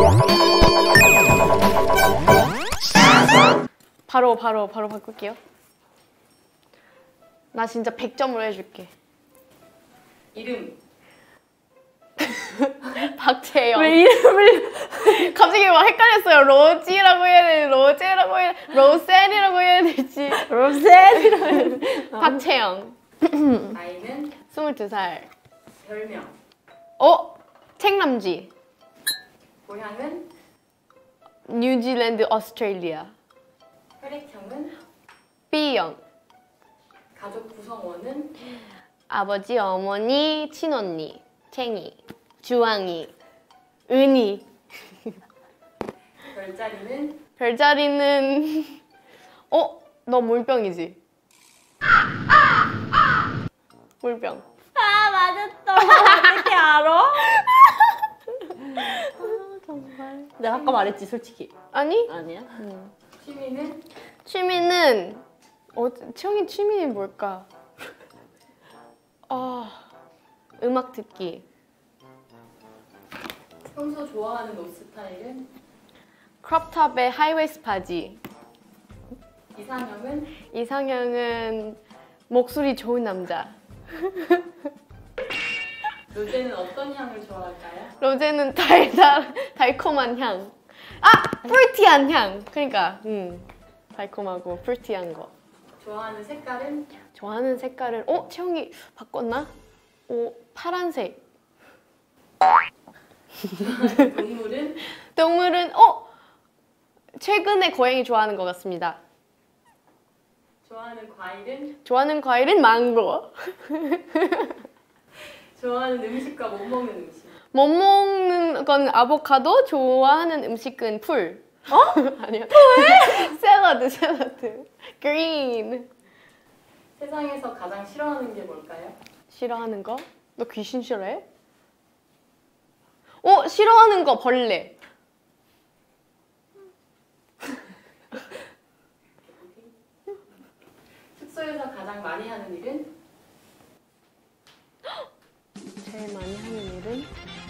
바로 바꿀게요. 나 진짜 100점으로 해줄게. 이름. 박채영. 왜 이름을 갑자기 막 헷갈렸어요. 로지라고 해야 돼, 로제라고 해야 돼, 로센이라고 해야 될지. 로센이라고 박채영. 나이는 22살. 별명. 책남지. 고향은 뉴질랜드, 오스트레일리아. 혈액형은 B형. 가족 구성원은 아버지, 어머니, 친언니, 챙이, 주황이, 은희. 별자리는 별자리는 너 물병이지? 물병. 아 맞았어. 어떻게 알아? 정말 내가 아까 말했지 솔직히. 아니? 아니야? 취미는 취미는 채영이 취미는 뭘까? 음악 듣기. 평소 좋아하는 옷 스타일은 크롭탑에 하이웨이스트 바지. 이상형은 이상형은 목소리 좋은 남자. 로제는 어떤 향을 좋아할까요? 로제는 달콤한 향. 프루티한 향. 그러니까 달콤하고 프루티한 거. 좋아하는 색깔은 좋아하는 색깔은 채영이 바꿨나? 파란색. 동물은 동물은 최근에 고양이 좋아하는 것 같습니다. 좋아하는 과일은 망고. 좋아하는 음식과 못 먹는 음식. 못 먹는 건 아보카도, 좋아하는 음식은 풀. 아니야. 샐러드. 그린. 세상에서 가장 싫어하는 게 뭘까요? 싫어하는 거? 너 귀신 싫어해? 싫어하는 거 벌레. 숙소에서 가장 많이 하는 일은? 제일 많이 하는 일은?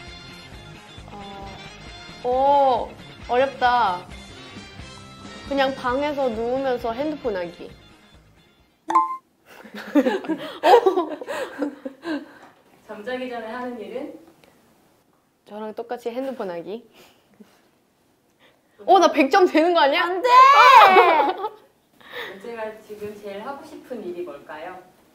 어렵다. 그냥 방에서 누우면서 핸드폰 하기. 잠자기 전에 하는 일은? 저랑 똑같이 핸드폰 하기. 나 100점 되는 거 아니야? 안 돼! 로제가 지금 제일 하고 싶은 일이 뭘까요?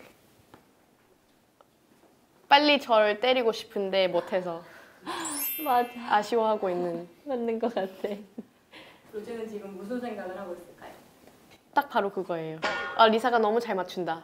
빨리 저를 때리고 싶은데 못해서 맞아. 아쉬워하고 있는. 맞는 것 같아. 로제는 지금 무슨 생각을 하고 있을까요? 딱 바로 그거예요. 리사가 너무 잘 맞춘다.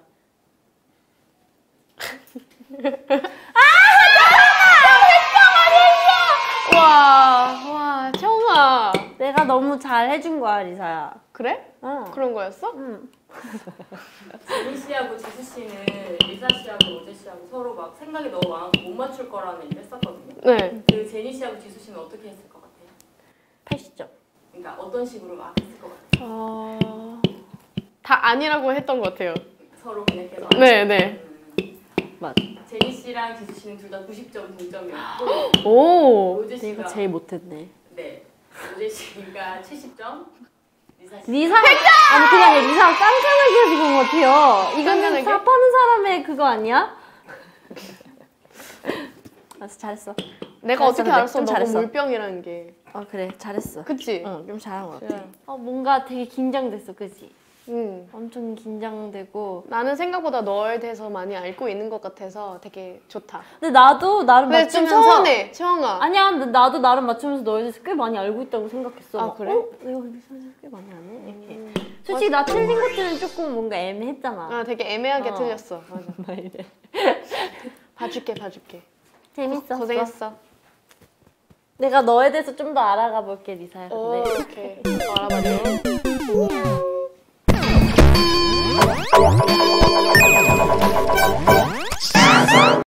와, 채영아. 내가 너무 잘 해준 거야, 리사야. 그래? 그런 거였어? 응. 제니 씨하고 지수 씨는 리사 씨하고 로제 씨하고 서로 막 생각이 너무 많아서 못 맞출 거라는 얘기를 했었거든요. 네. 그 제니 씨하고 지수 씨는 어떻게 했을 것 같아요? 80점. 그러니까 어떤 식으로 막 했을 것 같아요? 다 아니라고 했던 것 같아요. 서로 그냥 계속 네. 맞아. 제니 씨랑 지수 씨는 둘 다 90점 동점이었고 오. 로제 씨가 내가 제일 못했네. 네. 로제 씨가 70점, 리사가 아니 그냥 리사가 깐깐하게 해서 그런 것 같아요. 이거는 깐깐하게? 사 파는 사람의 그거 아니야? 알았어, 잘했어. 내가 잘했어, 어떻게 근데 알았어? 좀 너가 잘했어. 물병이라는 게. 그래, 잘했어. 그치? 응, 좀 잘한 것 같아. 그래. 뭔가 되게 긴장됐어, 그치? 응. 엄청 긴장되고. 나는 생각보다 너에 대해서 많이 알고 있는 것 같아서 되게 좋다. 근데 나도 나름 근데 좀 맞추면서 서운해, 채영아. 아니야, 근데 나도 나름 맞추면서 너에 대해서 꽤 많이 알고 있다고 생각했어. 아, 막, 그래? 내가 리사를 꽤 많이 아네? 이렇게. 솔직히 나 틀린 것들은 조금 뭔가 애매했잖아. 되게 애매하게 틀렸어. 맞아. 막 이래. 봐줄게. 재밌었어. 고생했어. 내가 너에 대해서 좀 더 알아가 볼게, 리사야. 오, 근데. 오케이. 알아봐줘. 안녕.